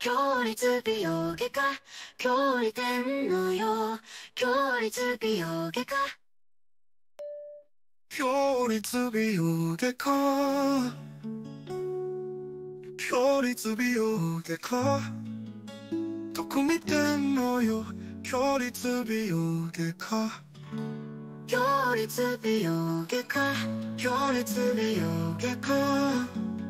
強立美容外科、今日にてんのよ。強立美容外科。 強立美容外科。強立美容外科。どこ見てんのよ。強立美容外科。 強立美容外科、強立美容外科。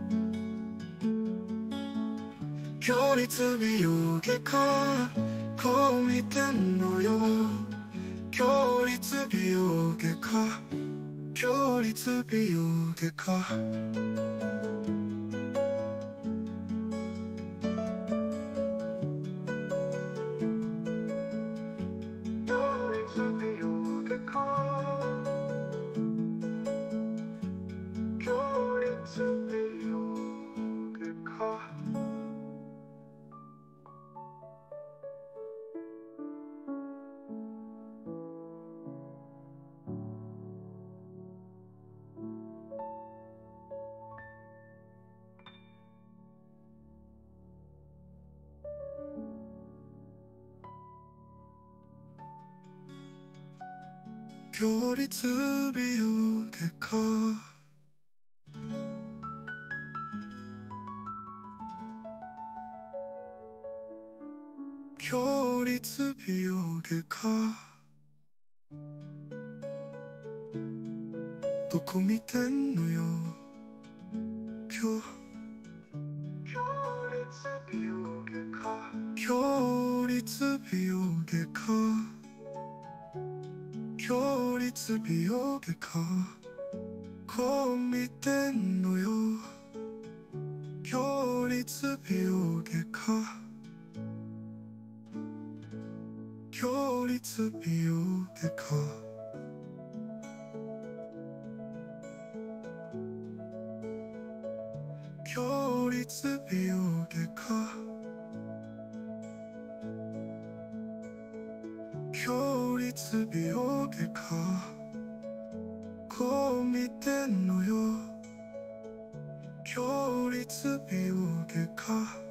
強立美容外科。こう見てんのよ。強立美容外科。強立美容外科。強立美容外科。強立美容外科。どこ見てんのよ。強立美容外科。強立美容外科。強立美容外科。こう見てんのよ。強立美容外科。強立美容外科。強立美容外科。強立美容外科。こう見てんのよ。強立美容外科。